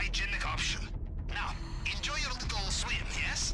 hygienic option. Now, enjoy your little swim, yes?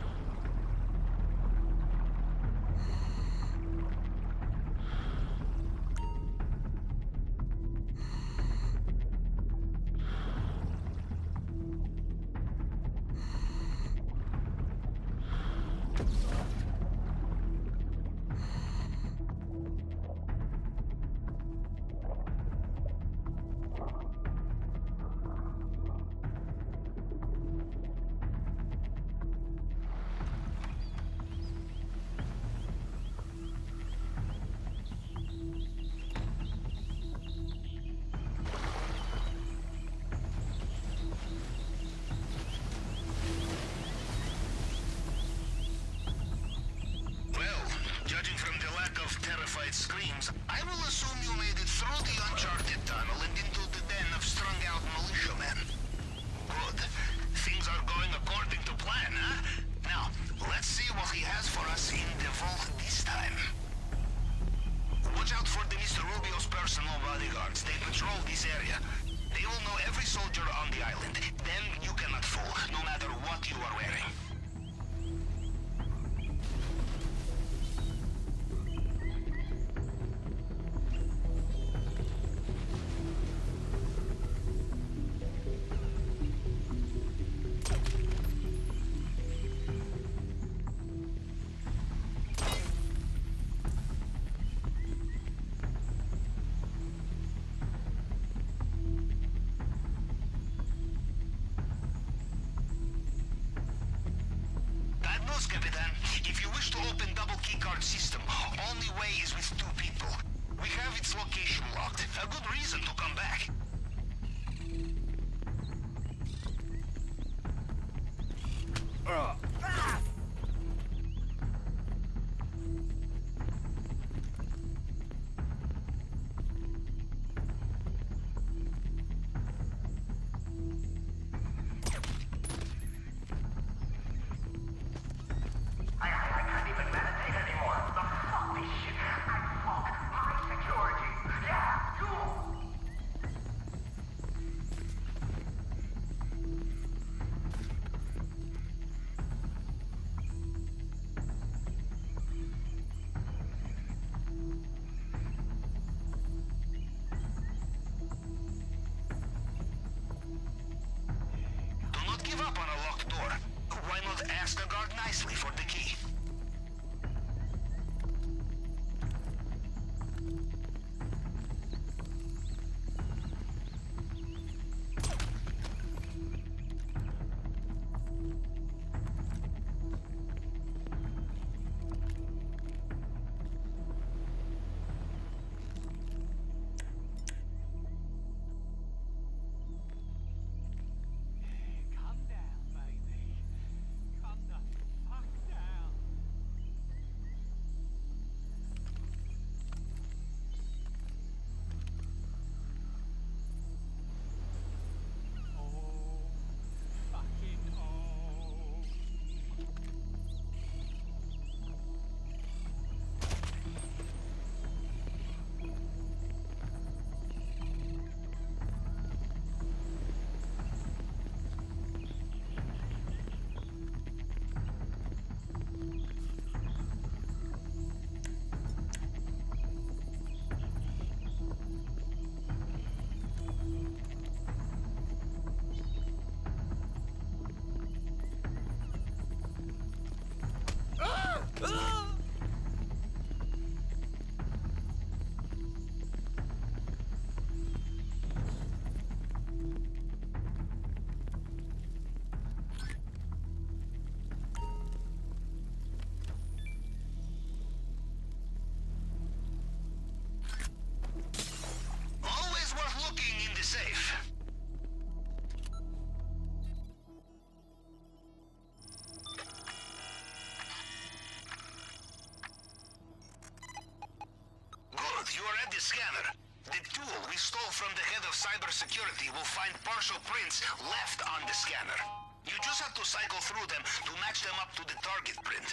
Terrified screams, I will assume you made it through the uncharted tunnel and into the den of strung-out militiamen. Good. Things are going according to plan, huh? Now, let's see what he has for us in the vault this time. Watch out for the Mr. Rubio's personal bodyguards. They patrol this area. They will know every soldier on the island. Them you cannot fool, no matter what you are wearing. Capitan. If you wish to open double keycard system, only way is with 2 people. We have its location locked. A good reason to come back. Ask the guard nicely for the key. the scanner. The tool we stole from the head of cybersecurity will find partial prints left on the scanner. You just have to cycle through them to match them up to the target print.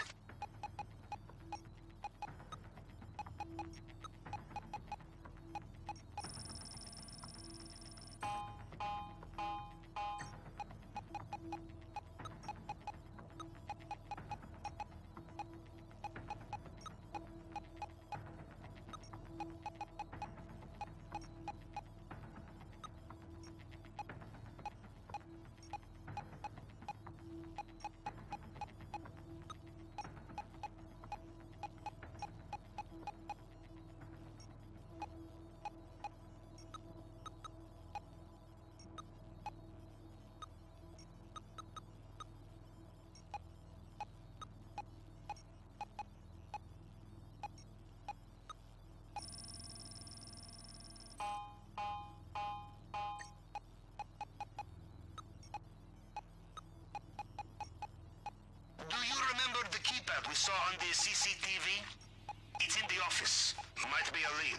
keypad we saw on the CCTV? It's in the office. Might be a lead.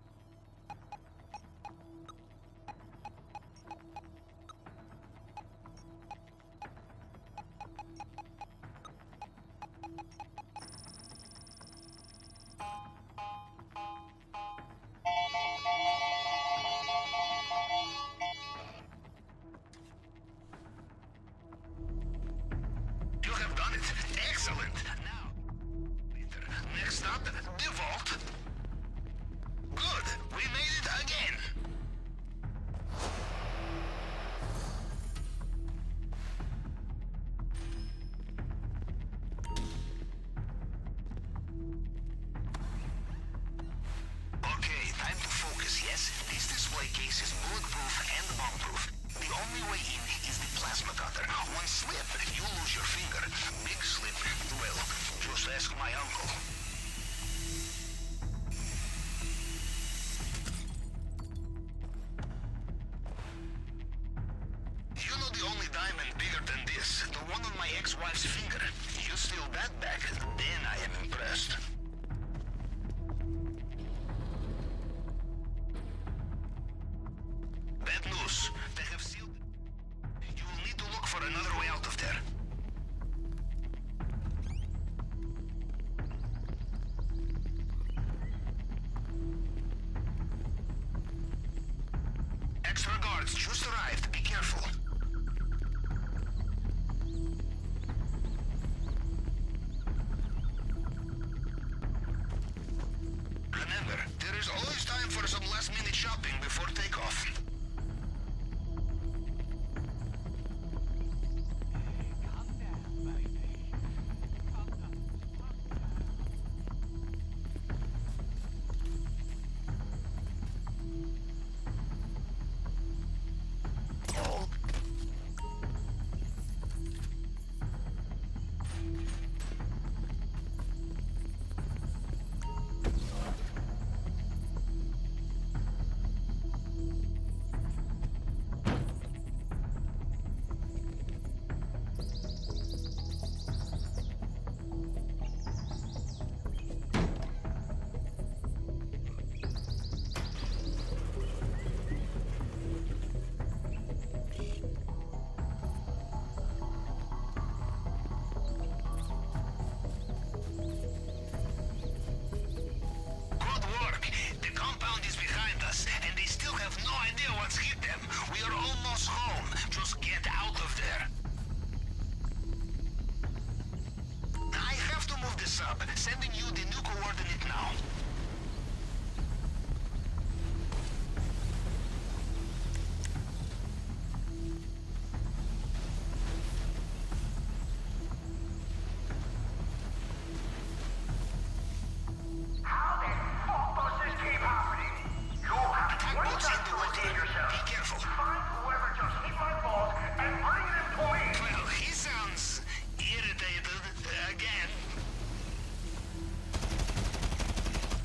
You have done it. Excellent. Now, next stop, the vault. Good. We made it again. Okay, time to focus, yes? This display case is bulletproof and bomb-proof. The only way in is the plasma cutter. One slip, you lose your finger. Big slip, well, just ask my uncle. You know the only diamond bigger than this? The one on my ex-wife's finger. You steal that back, then I am impressed. Bad news. They have sealed it. You will need to look for another way out of there. Extra guards just arrived. Be careful. Remember, there is always time for some last-minute shopping before takeoff. Sending you the new coordinate now. How the fuck does this keep happening? You have Attack bots in the to water. yourself. Be careful. Find whoever just hit my balls and bring them to me. Well, he sounds irritated again.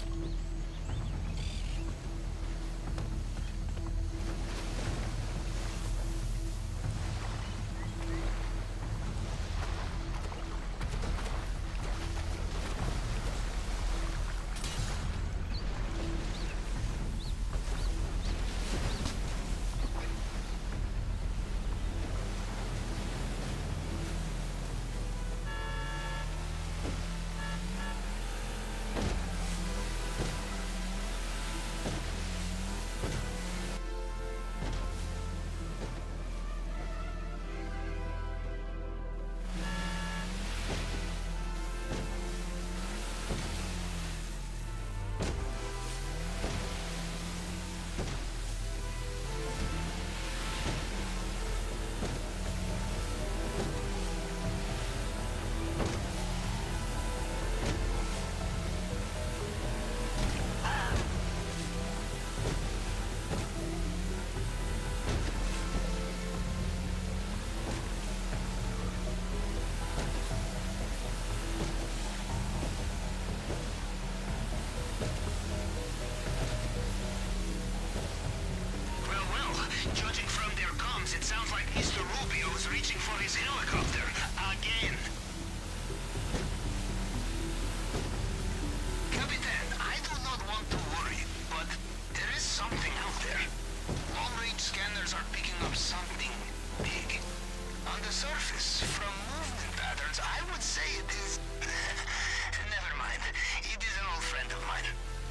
say it is... Never mind. It is an old friend of mine.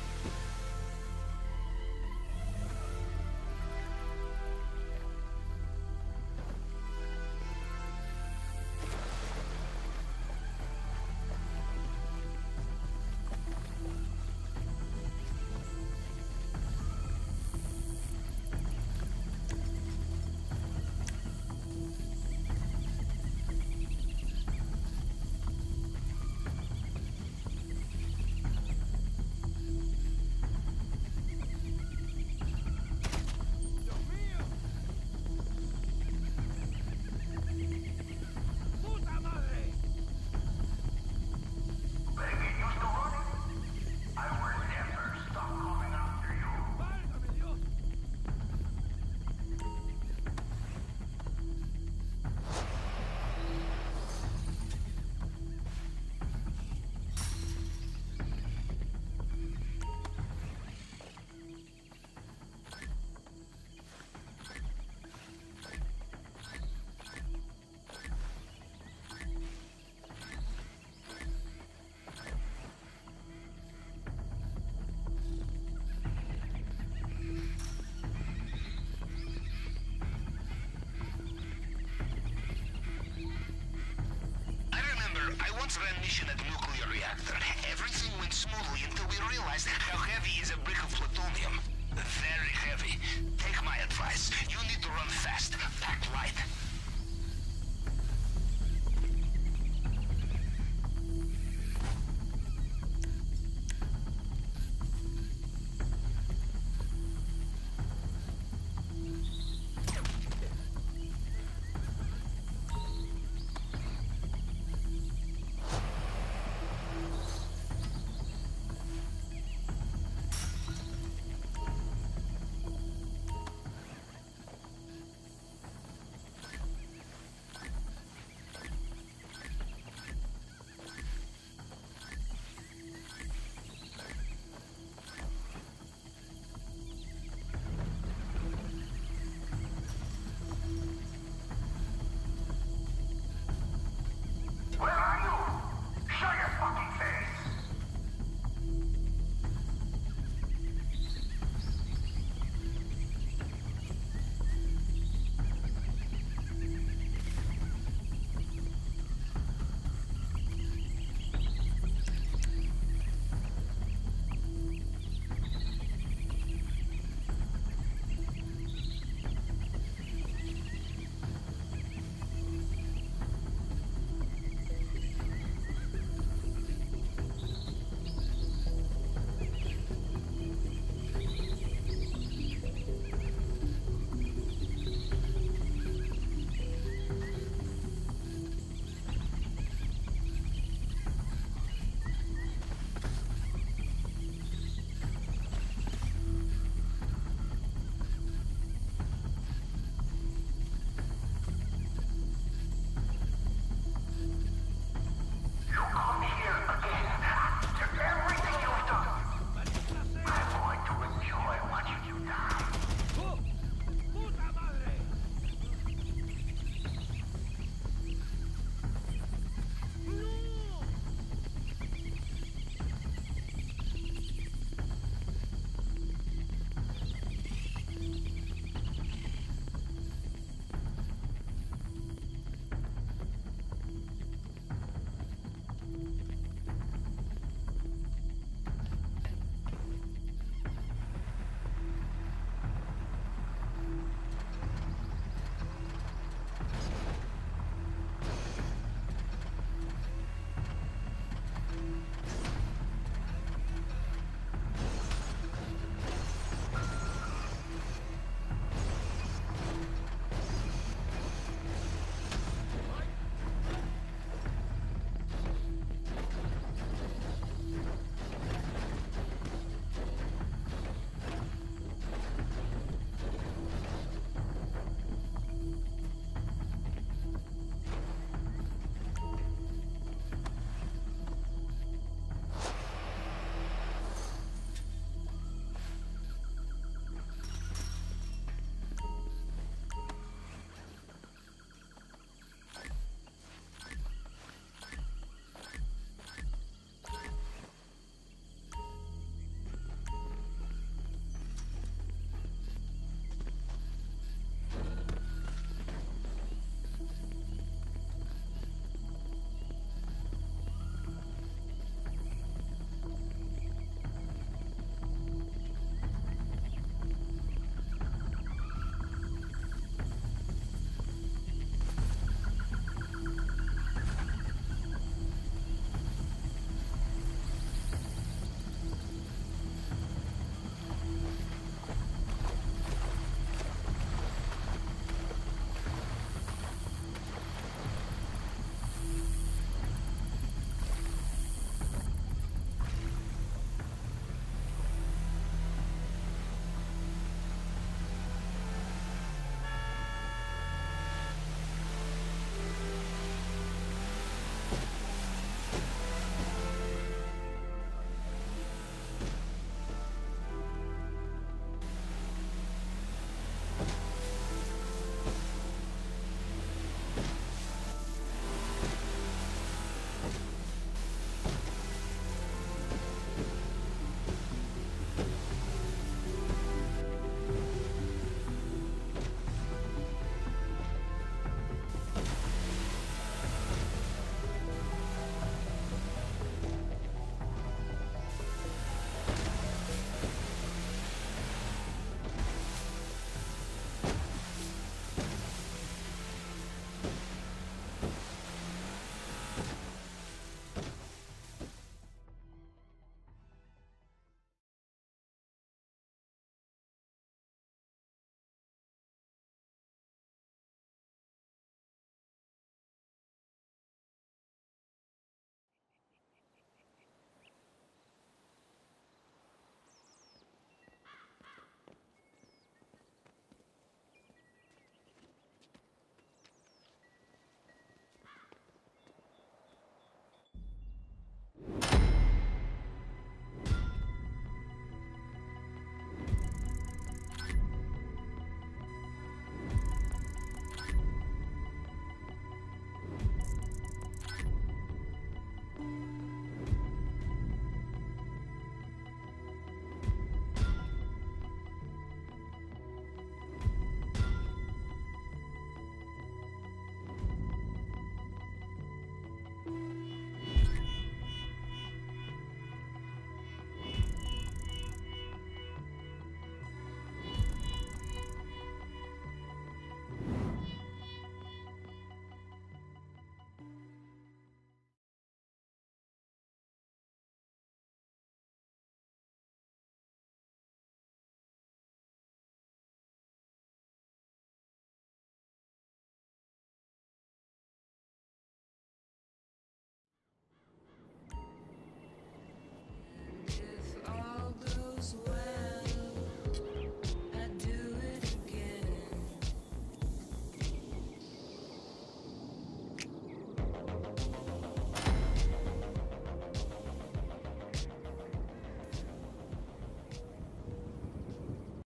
I once ran mission at a nuclear reactor. Everything went smoothly until we realized how heavy is a brick of plutonium. Very heavy. Take my advice. You need to run fast. Pack light.